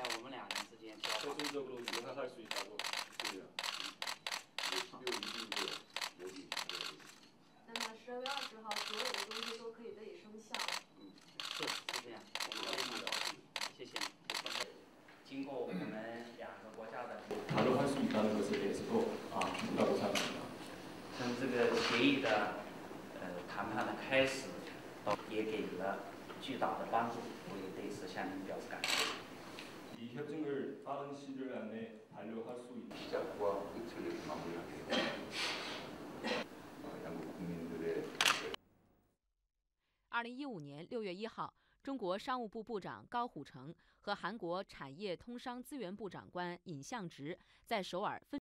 在我们两人之间交往。 최종적으로 용납할 수 있다고 믿습니다. 那么12月20号，所有的东西都可以得以生效。 是这样，我们非常高兴，谢谢。经过我们两个国家的 다뤄할 수 있다는 것에 대해서도 기쁘다고 생각합니다. 从这个协议的谈判的开始，也给了巨大的帮助，我也对此向您表示感谢。 이 협정을 빠른 시일 안에 반려할 수 있는 시작과 끝을 마무리하게 양국 국민들의 2015年6月1号，中国商务部部长高虎城和韩国产业通商资源部长官尹相植在首尔分